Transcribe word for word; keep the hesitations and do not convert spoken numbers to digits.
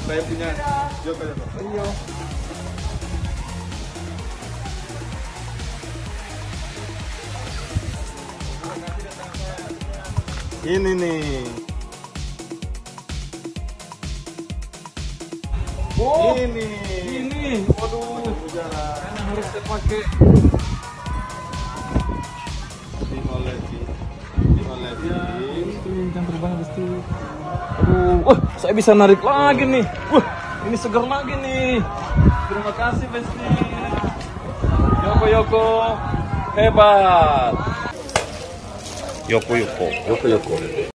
Saya punya Joko Joko. Iya. Ini nih. Oh, Ini. ini. Waduh, karena harus saya pakai. Dimolevi. Dimolevi. Ya, itu yang terbang pasti. Aduh, wah, saya bisa narik lagi nih. Wah, ini segar lagi nih. Terima kasih Besti. Yoko Yoko, hebat. Yoko Yoko. Yoko Yoko.